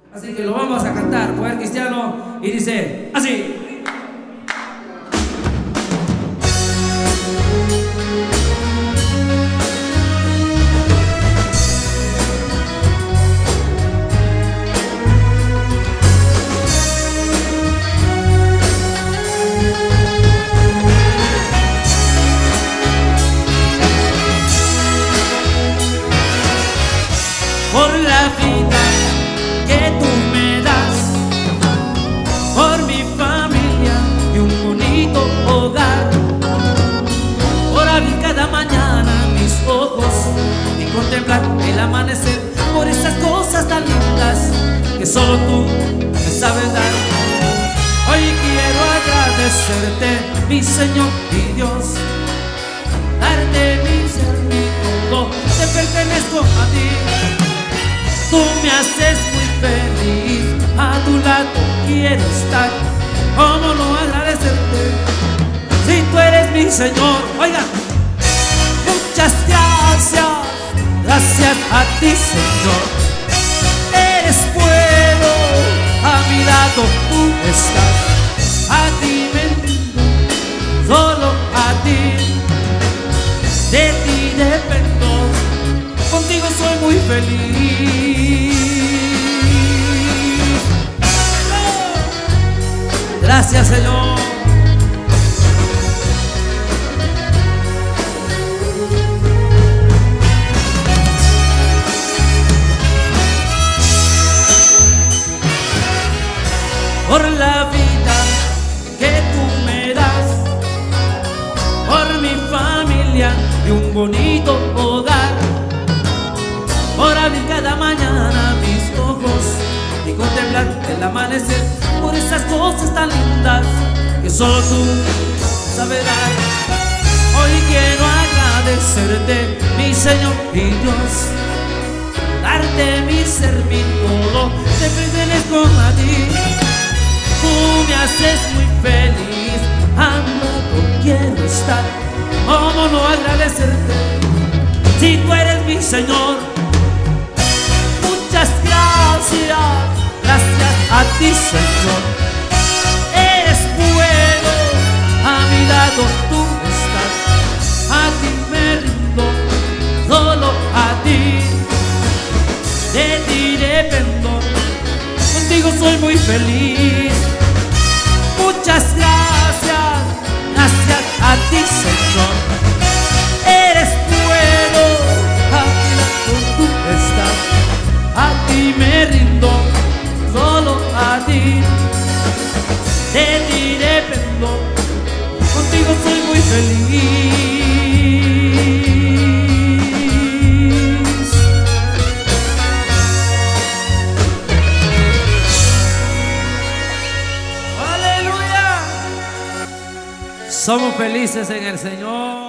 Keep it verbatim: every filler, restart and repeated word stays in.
Así que lo vamos a cantar, Poder Cristiano, y dice así. Por la vida que tú me das, por mi familia y un bonito hogar, por abrir cada mañana mis ojos y contemplar el amanecer, por esas cosas tan lindas que solo tú me sabes dar. Hoy quiero agradecerte, mi Señor y Dios, darte mi ser, mi todo, te pertenezco a ti. Tú me haces muy feliz, a tu lado quiero estar. ¿Cómo no agradecerte si tú eres mi Señor? Oigan, muchas gracias, gracias a ti, Señor. Eres bueno, a mi lado tú estás. A ti me rindo, solo a ti, de ti dependo. Contigo soy muy feliz. Gracias, Señor. Por la vida que tú me das, por mi familia y un bonito hogar, por abrir cada mañana mis ojos y contemplar el amanecer, por esas cosas tan lindas que solo tú sabes dar. Hoy quiero agradecerte, mi Señor y Dios, darte mi ser, mi todo, te pertenezco a ti. Tú me haces muy feliz, a mi lado quiero estar. ¿Cómo no agradecerte si tú eres mi Señor? Muchas gracias, gracias a ti, Señor. Eres bueno, a mi lado tú estás. A ti me rindo, solo a ti, de ti dependo. Contigo soy muy feliz. Muchas gracias, gracias a ti, Señor. Eres bueno, a mi lado tú estás. A ti me rindo, solo a ti, de ti dependo. Contigo soy muy feliz. Aleluya. Somos felices en el Señor.